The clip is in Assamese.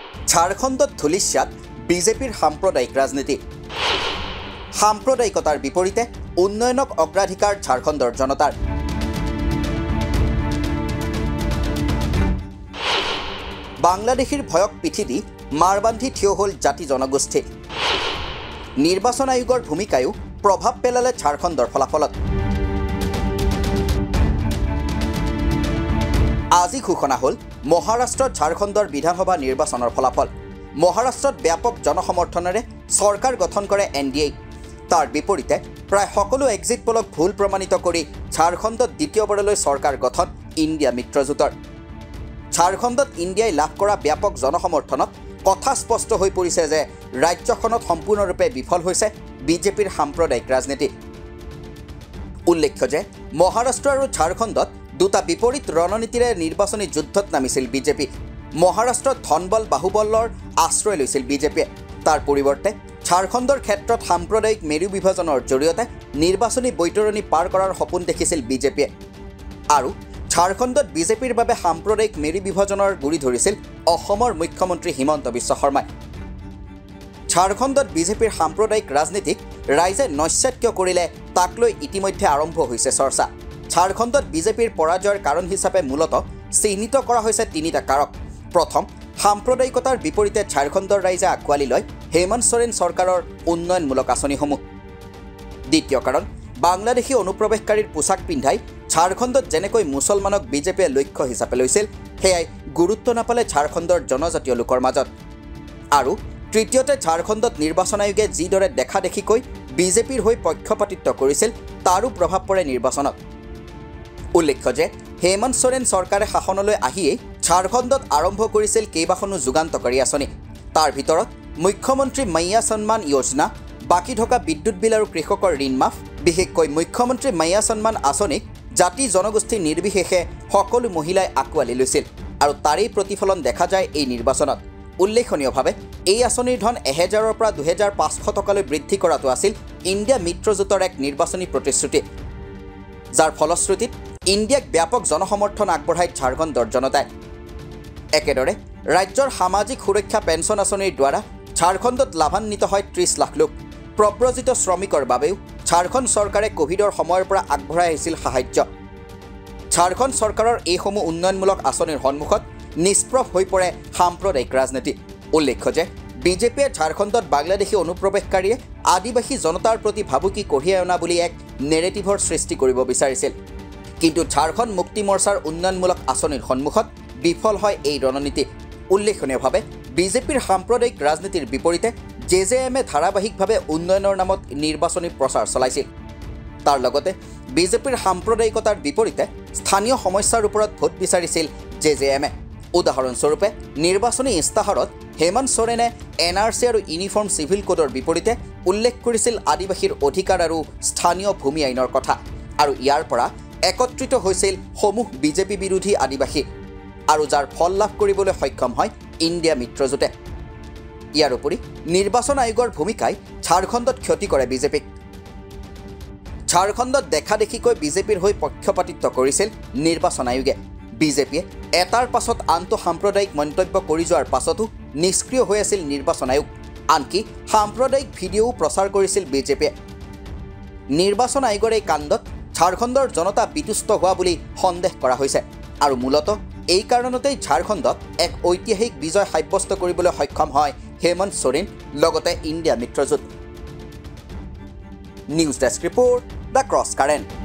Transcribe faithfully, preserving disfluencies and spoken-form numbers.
ঝাৰখণ্ডত ধুলিশ্যাত বিজেপিৰ সাম্প্ৰদায়িক ৰাজনীতি সাম্প্ৰদায়িকতাৰ বিপৰীতে উন্নয়নক অগ্ৰাধিকাৰ ঝাৰখণ্ডৰ জনতাৰ বাংলাদেশীৰ ভয়ক পিঠি দি মাৰবান্ধি থিয় হ'ল জাতি জনগোষ্ঠী নিৰ্বাচন আয়োগৰ ভূমিকায়ো প্ৰভাৱ পেলালে ঝাৰখণ্ডৰ ফলাফলত আজি ঘোষণা হ'ল মহাৰাষ্ট্ৰত ঝাৰখণ্ডৰ বিধানসভা নিৰ্বাচনৰ ফলাফল মহাৰাষ্ট্ৰত ব্যাপক জনসমৰ্থনেৰে চৰকাৰ গঠন কৰে এন ডি এ তাৰ বিপৰীতে প্ৰায় সকলো এক্সিট পোলক ভুল প্ৰমাণিত কৰি ঝাৰখণ্ডত দ্বিতীয়বাৰলৈ চৰকাৰ গঠন ইণ্ডিয়া মিত্ৰজোঁটৰ ঝাৰখণ্ডত ইণ্ডিয়াই লাভ কৰা ব্যাপক জনসমৰ্থনত কথা স্পষ্ট হৈ পৰিছে যে ৰাজ্যখনত সম্পূৰ্ণৰূপে বিফল হৈছে বিজেপিৰ সাম্প্ৰদায়িক ৰাজনীতি উল্লেখ্য যে মহাৰাষ্ট্ৰ আৰু ঝাৰখণ্ডত দুটা বিপৰীত ৰণনীতিৰে নিৰ্বাচনী যুদ্ধত নামিছিল বিজেপি মহাৰাষ্ট্ৰত ধনবল বাহুবলৰ আশ্ৰয় লৈছিল বিজেপিয়ে তাৰ পৰিৱৰ্তে ঝাৰখণ্ডৰ ক্ষেত্ৰত সাম্প্ৰদায়িক মেৰু বিভাজনৰ জৰিয়তে নিৰ্বাচনী বৈতৰণি পাৰ কৰাৰ সপোন দেখিছিল বিজেপিয়ে আৰু ঝাৰখণ্ডত বিজেপিৰ বাবে সাম্প্ৰদায়িক মেৰু বিভাজনৰ গুৰি ধৰিছিল অসমৰ মুখ্যমন্ত্ৰী হিমন্ত বিশ্ব শৰ্মাই ঝাৰখণ্ডত বিজেপিৰ সাম্প্ৰদায়িক ৰাজনীতিক ৰাইজে নস্যাৎ কিয় কৰিলে তাক লৈ ইতিমধ্যে আৰম্ভ হৈছে চৰ্চা ঝাৰখণ্ডত বিজেপিৰ পৰাজয়ৰ কাৰণ হিচাপে মূলতঃ চিহ্নিত কৰা হৈছে তিনিটা কাৰক প্ৰথম সাম্প্ৰদায়িকতাৰ বিপৰীতে ঝাৰখণ্ডৰ ৰাইজে আঁকোৱালি লয় হেমন্ত সোৰেন চৰকাৰৰ উন্নয়নমূলক আঁচনিসমূহ দ্বিতীয় কাৰণ বাংলাদেশী অনুপ্ৰৱেশকাৰীৰ পোছাক পিন্ধাই ঝাৰখণ্ডত যেনেকৈ মুছলমানক বিজেপিয়ে লক্ষ্য হিচাপে লৈছিল সেয়াই গুৰুত্ব নাপালে ঝাৰখণ্ডৰ জনজাতীয় লোকৰ মাজত আৰু তৃতীয়তে ঝাৰখণ্ডত নিৰ্বাচন আয়োগে যিদৰে দেখা দেখিকৈ বিজেপিৰ হৈ পক্ষপাতিত্ব কৰিছিল তাৰো প্ৰভাৱ পৰে নিৰ্বাচনত উল্লেখ্য যে হেমন্ত সোৰেন চৰকাৰে শাসনলৈ আহিয়েই ঝাৰখণ্ডত আৰম্ভ কৰিছিল কেইবাখনো যুগান্তকাৰী আঁচনি তাৰ ভিতৰত মুখ্যমন্ত্ৰী মাইয়া সন্মান যোজনা বাকী থকা বিদ্যুৎ বিল আৰু কৃষকৰ ঋণ মাফ বিশেষকৈ মুখ্যমন্ত্ৰী মাইয়া সন্মান আঁচনিক জাতি জনগোষ্ঠী নিৰ্বিশেষে সকলো মহিলাই আঁকোৱালি লৈছিল আৰু তাৰেই প্ৰতিফলন দেখা যায় এই নিৰ্বাচনত উল্লেখনীয়ভাৱে এই আঁচনিৰ ধন এহেজাৰৰ পৰা দুহেজাৰ পাঁচশ টকালৈ বৃদ্ধি কৰাটো আছিল ইণ্ডিয়া মিত্ৰজোঁটৰ এক নিৰ্বাচনী প্ৰতিশ্ৰুতি যাৰ ফলশ্ৰুতিত ইণ্ডিয়াক ব্যাপক জনসমৰ্থন আগবঢ়াই ঝাৰখণ্ডৰ জনতাই একেদৰে ৰাজ্যৰ সামাজিক সুৰক্ষা পেঞ্চন আঁচনিৰ দ্বাৰা ঝাৰখণ্ডত লাভান্বিত হয় ত্ৰিছ লাখ লোক প্ৰব্ৰজিত শ্ৰমিকৰ বাবেও ঝাৰখণ্ড চৰকাৰে কোভিডৰ সময়ৰ পৰা আগবঢ়াই আহিছিল সাহায্য ঝাৰখণ্ড চৰকাৰৰ এইসমূহ উন্নয়নমূলক আঁচনিৰ সন্মুখত নিষ্প্ৰভ হৈ পৰে সাম্প্ৰদায়িক ৰাজনীতি উল্লেখ্য যে বিজেপিয়ে ঝাৰখণ্ডত বাংলাদেশী অনুপ্ৰৱেশকাৰীয়ে আদিবাসী জনতাৰ প্ৰতি ভাবুকি কঢ়িয়াই অনা বুলি এক নেৰেটিভৰ সৃষ্টি কৰিব বিচাৰিছিল কিন্তু ঝাৰখণ্ড মুক্তি মৰ্চাৰ উন্নয়নমূলক আঁচনিৰ সন্মুখত বিফল হয় এই ৰণনীতি উল্লেখনীয়ভাৱে বিজেপিৰ সাম্প্ৰদায়িক ৰাজনীতিৰ বিপৰীতে জে জে এমে ধাৰাবাহিকভাৱে উন্নয়নৰ নামত নিৰ্বাচনী প্ৰচাৰ চলাইছিল তাৰ লগতে বিজেপিৰ সাম্প্ৰদায়িকতাৰ বিপৰীতে স্থানীয় সমস্যাৰ ওপৰত ভোট বিচাৰিছিল জে জে এমে উদাহৰণস্বৰূপে নিৰ্বাচনী ইস্তাহাৰত হেমন্ত সোৰেনে এন আৰ চি আৰু ইউনিফৰ্ম চিভিল কোডৰ বিপৰীতে উল্লেখ কৰিছিল আদিবাসীৰ অধিকাৰ আৰু স্থানীয় ভূমি আইনৰ কথা আৰু ইয়াৰ পৰা একত্ৰিত হৈছিল সমূহ বিজেপি বিৰোধী আদিবাসী আৰু যাৰ ফল লাভ কৰিবলৈ সক্ষম হয় ইণ্ডিয়া মিত্ৰজোঁটে ইয়াৰ উপৰি নিৰ্বাচন আয়োগৰ ভূমিকাই ঝাৰখণ্ডত ক্ষতি কৰে বিজেপিক ঝাৰখণ্ডত দেখা দেখিকৈ বিজেপিৰ হৈ পক্ষপাতিত্ব কৰিছিল নিৰ্বাচন আয়োগে বিজেপিয়ে এটাৰ পাছত আনটো সাম্প্ৰদায়িক মন্তব্য কৰি যোৱাৰ পাছতো নিষ্ক্ৰিয় হৈ আছিল নিৰ্বাচন আয়োগ আনকি সাম্প্ৰদায়িক ভিডিঅ'ও প্ৰচাৰ কৰিছিল বিজেপিয়ে নিৰ্বাচন আয়োগৰ এই কাণ্ডত ঝাৰখণ্ডৰ জনতা বিতুষ্ট হোৱা বুলি সন্দেহ কৰা হৈছে আৰু মূলতঃ এই কাৰণতেই ঝাৰখণ্ডত এক ঐতিহাসিক বিজয় সাব্যস্ত কৰিবলৈ সক্ষম হয় হেমন্ত সোৰেন লগতে ইণ্ডিয়া মিত্ৰজোঁট news desk report the cross current